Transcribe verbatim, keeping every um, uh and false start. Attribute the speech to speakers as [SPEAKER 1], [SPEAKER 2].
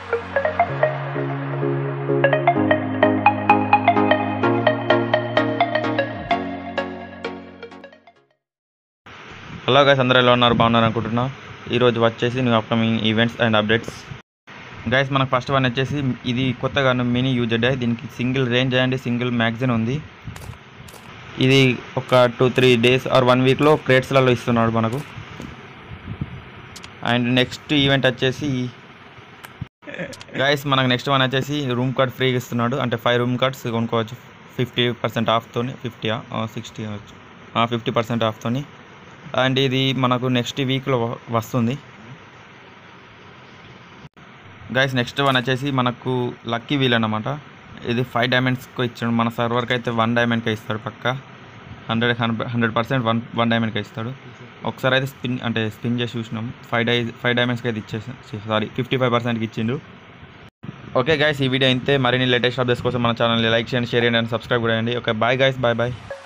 [SPEAKER 1] Hello guys, అందరూ ఎలా ఉన్నారు? బాగున్నారు అనుకుంటున్నా. ఈరోజు వచ్చేసి new upcoming events and updates. Guys, మనకు ఫస్ట్ వన్ వచ్చేసి ఇది కొత్తగా మినీ యూజెడ్. దీనికి single range and single magazine ఉంది. ఇది ఒక two three days or one వీక్లో క్రేట్స్లలో ఇస్తున్నాడు మనకు. అండ్ నెక్స్ట్ ఈవెంట్ వచ్చేసి గైస్, మనకు నెక్స్ట్ వన్ వచ్చేసి రూమ్ కార్డ్ ఫ్రీగా ఇస్తున్నాడు. అంటే ఫైవ్ రూమ్ కార్డ్స్ కొనుక్కోవచ్చు ఫిఫ్టీ పర్సెంట్ ఆఫ్తోని, ఫిఫ్టీ సిక్స్టీ అవచ్చు ఫిఫ్టీ పర్సెంట్ ఆఫ్తోని. అండ్ ఇది మనకు నెక్స్ట్ వీక్లో వస్తుంది. గైస్, నెక్స్ట్ వన్ వచ్చేసి మనకు లక్కీ వీల్ అన్నమాట. ఇది ఫైవ్ డైమండ్స్కి ఇచ్చాడు. మన సర్వర్కి అయితే వన్ డైమండ్కే ఇస్తాడు పక్క. Hundred hundred percent one one డైమండ్కే ఇస్తాడు. ఒకసారి అయితే స్పిన్ అంటే స్పిన్ చేసి చూసినాం. ఫైవ్ డై ఫైవ్ డైమండ్స్కి అయితే ఇచ్చేసి సారీ ఫిఫ్టీ ఫైవ్ పర్సెంట్కి ఇచ్చిండు. ఓకే గైస్, ఈ వీడియో అయితే మరిన్ని లేటెస్ట్ అప్డేట్స్ కోసం మన ఛానల్ని లైక్ చేయండి, షేర్ చేయండి అండ్ సబ్స్క్రైబ్ చేయండి. Okay, bye guys, bye bye.